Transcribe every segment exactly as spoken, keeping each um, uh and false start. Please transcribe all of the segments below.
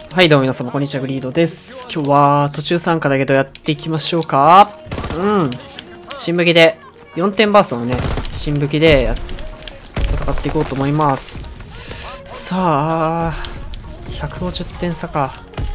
はい、どうも皆様、こんにちは、グリードです。今日は途中参加だけどやっていきましょうか。うん。新武器で、よんてんバーストのね、新武器でや戦っていこうと思います。さあ、ひゃくごじゅってん差か。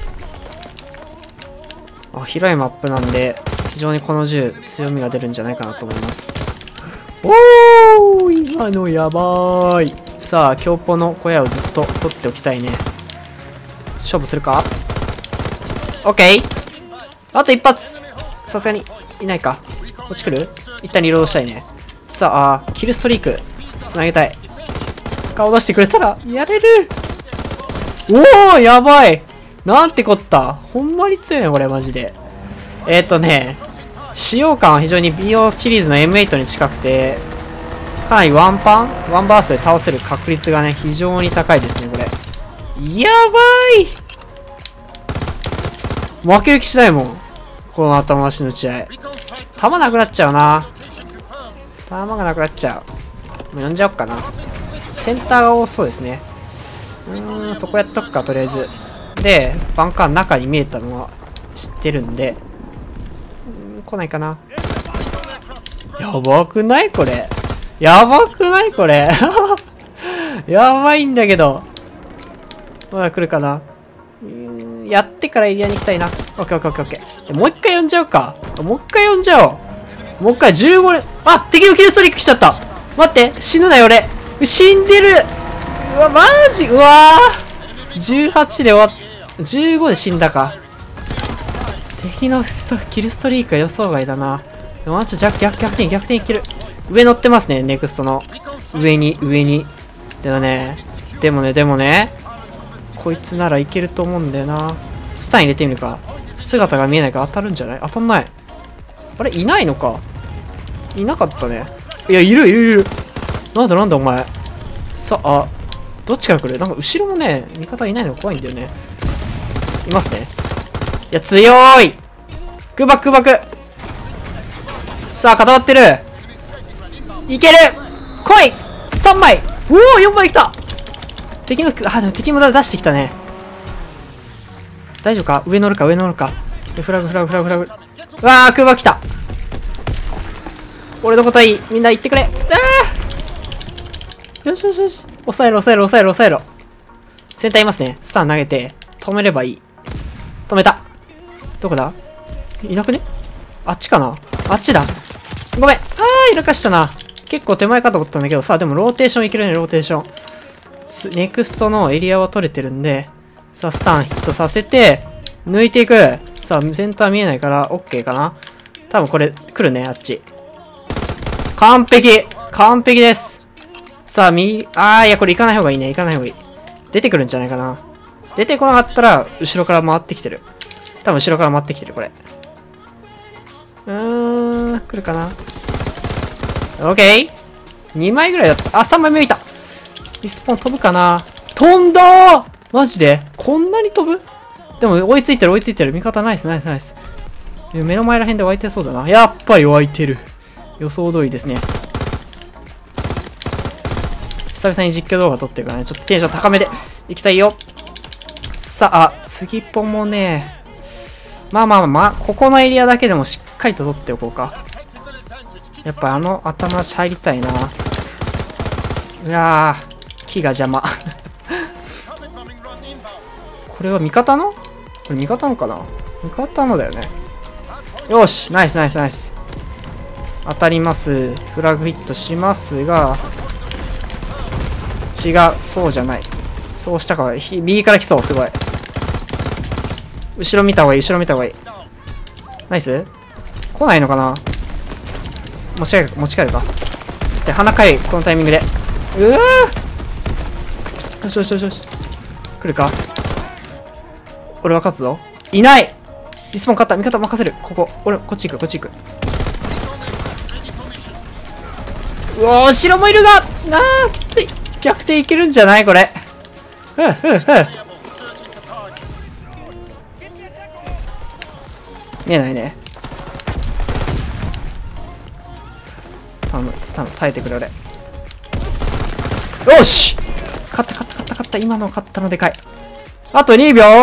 あ、広いマップなんで、非常にこの銃、強みが出るんじゃないかなと思います。おー、今のやばーい。さあ、強ポの小屋をずっと取っておきたいね。勝負するか？ OK！ あと一発！さすがにいないか。こっち来る？一旦リロードしたいね。さあ、キルストリーク。つなげたい。顔出してくれたらやれる！おーやばい！なんてこった。ほんまに強いね、これマジで。えっとね、使用感は非常に ビーオー シリーズの エムエイト に近くて、かなりワンパンワンバーストで倒せる確率がね、非常に高いですね、これ。やばい！負ける気しないもん。この頭足の打ち合い。弾なくなっちゃうな。弾がなくなっちゃう。もう呼んじゃおっかな。センターが多そうですね。うーん、そこやっとくか、とりあえず。で、バンカーの中に見えたのは知ってるんで。うーん、来ないかな。やばくないこれ。やばくないこれ。やばいんだけど。まだ来るかな。うーん、やってからエリアに行きたいな。オッケーオッケーオッケーオッケー。もう一回呼んじゃうか。もう一回呼んじゃおう。もう一回じゅうごれん。あ、敵のキルストリック来ちゃった。待って、死ぬなよ俺。死んでる。うわ、マジ、うわー。じゅうはちで終わっ、じゅうごで死んだか。敵のストキルストリークは予想外だな。でも、ちょ、逆、逆、逆転、逆転いける。上乗ってますね、ネクストの。上に、上に。でもね、でもね、でもね。こいつならいけると思うんだよな。スタン入れてみるか。姿が見えないから当たるんじゃない？当たんない。あれいないのか。いなかったね。いや、いるいるいる。なんだなんだお前。さあ、どっちから来る？なんか後ろもね、味方いないのが怖いんだよね。いますね。いや、強ーい！空爆空爆！さあ、固まってる！いける！来い！ さん 枚！おお !よん 枚来た！敵の、あ、でも敵も出してきたね。大丈夫か？上乗るか上乗るか。フラグフラグフラグフラグ。うわー、空爆来た。俺のことはいい。みんな言ってくれ。あーよしよしよし。抑えろ抑えろ抑えろ抑えろ。センターいますね。スタン投げて、止めればいい。止めた。どこだ？いなくね？あっちかな？あっちだ。ごめん。あー、いらかしたな。結構手前かと思ったんだけど、さあ、でもローテーションいけるね、ローテーション。ネクストのエリアは取れてるんで、さあ、スタンヒットさせて、抜いていく。さあ、センター見えないから、OK かな。多分これ、来るね、あっち。完璧完璧です。さあ、右、あー、いや、これ行かない方がいいね。行かない方がいい。出てくるんじゃないかな。出てこなかったら、後ろから回ってきてる。多分後ろから回ってきてる、これ。うーん、来るかな。OK。にまいぐらいだった。あ、さんまいめ見た。リスポン飛ぶかな。飛んだー！マジでこんなに飛ぶ？でも追いついてる追いついてる。味方ナイスナイスナイス。目の前ら辺で湧いてそうだな。やっぱり湧いてる。予想通りですね。久々に実況動画撮ってるからね。ちょっとテンション高めでいきたいよ。さあ、次ポンもね。まあまあまあ、ここのエリアだけでもしっかりと撮っておこうか。やっぱあの頭足入りたいな。うわー、木が邪魔。これは味方の？これ味方のかな？味方のだよね。よし、ナイスナイスナイス。当たります。フラグヒットしますが、違う。そうじゃない。そうしたか。右から来そう、すごい。後ろ見た方がいい、後ろ見た方がいい。ナイス？来ないのかな？持ち帰る、持ち帰るか。で、鼻かい、このタイミングで。うわー！よしよしよしよし。来るか？俺は勝つぞ。いない！リスポン勝った。味方任せる。ここ。俺、こっち行く、こっち行く。うわー、後ろもいるが！あー、きつい。逆転いけるんじゃないこれ。ふうふうふう。見えないね。頼む、頼む、耐えてくれ俺。よし！勝った勝った勝った勝った。今の勝ったのでかい。 あとにびょう。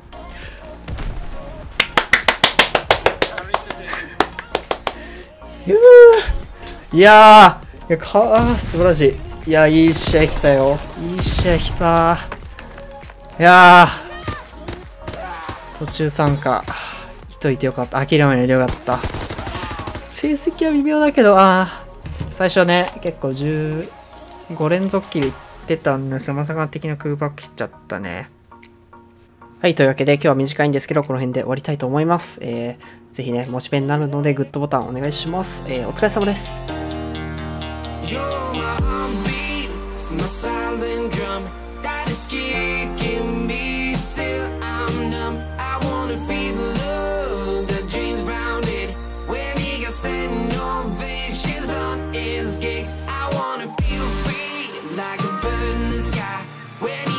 いやー、いやかー素晴らしい。いや、いい試合来たよ。いい試合来た。いやー、途中参加。いといてよかった。諦めないでよかった。成績は微妙だけど、あー、最初ね、結構じゅうご連続キルいってたんですよ。まさか的な空爆切っちゃったね。はい、というわけで今日は短いんですけど、この辺で終わりたいと思います。えー、ぜひね、モチベになるのでグッドボタンお願いします。えー、お疲れ様です。When